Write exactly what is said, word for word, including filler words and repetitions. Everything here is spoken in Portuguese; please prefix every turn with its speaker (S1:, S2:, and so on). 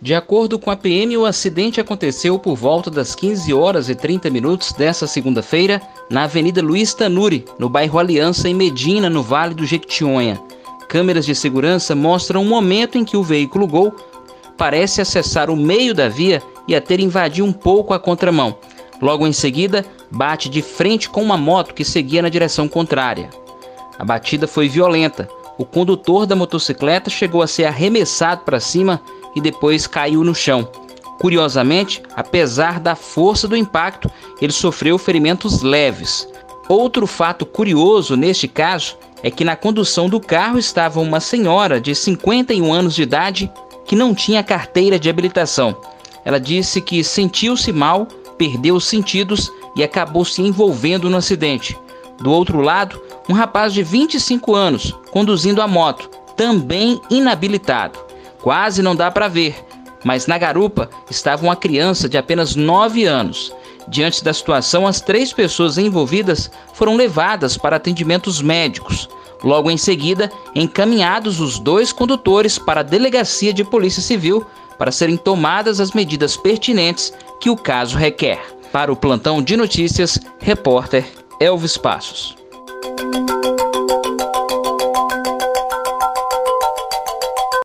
S1: De acordo com a P M, o acidente aconteceu por volta das quinze horas e trinta minutos desta segunda-feira, na Avenida Luiz Tanuri, no bairro Aliança, em Medina, no Vale do Jequitinhonha. Câmeras de segurança mostram o momento em que o veículo Gol parece acessar o meio da via e até invadir um pouco a contramão. Logo em seguida, bate de frente com uma moto que seguia na direção contrária. A batida foi violenta. O condutor da motocicleta chegou a ser arremessado para cima e depois caiu no chão. Curiosamente, apesar da força do impacto, ele sofreu ferimentos leves. Outro fato curioso neste caso é que na condução do carro estava uma senhora de cinquenta e um anos de idade que não tinha carteira de habilitação. Ela disse que sentiu-se mal, perdeu os sentidos e acabou se envolvendo no acidente. Do outro lado, um rapaz de vinte e cinco anos conduzindo a moto, também inabilitado. Quase não dá para ver, mas na garupa estava uma criança de apenas nove anos. Diante da situação, as três pessoas envolvidas foram levadas para atendimentos médicos. Logo em seguida, encaminhados os dois condutores para a Delegacia de Polícia Civil para serem tomadas as medidas pertinentes que o caso requer. Para o Plantão de Notícias, repórter Elvis Passos.